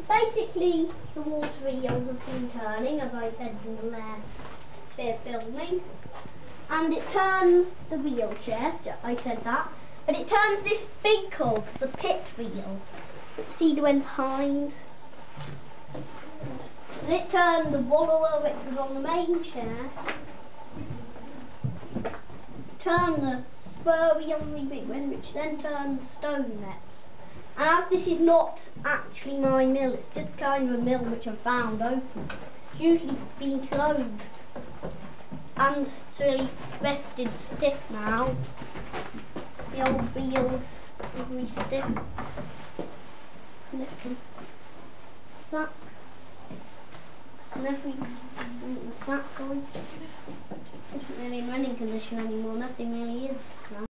Basically, the water wheel has been turning, as I said in the last bit of filming, and it turns the wheelchair, I said that, but it turns this big cog, the pit wheel. See the one behind? And it turned the wallower, which was on the main chair, turned the spur wheel, the big one, which then turned the stone nets. And as this is not actually my mill, it's just kind of a mill which I found open. It's usually been closed and it's really rested stiff now. The old wheels are really stiff. Little sacks and everything. The sack hoist isn't really in running condition anymore, nothing really is now.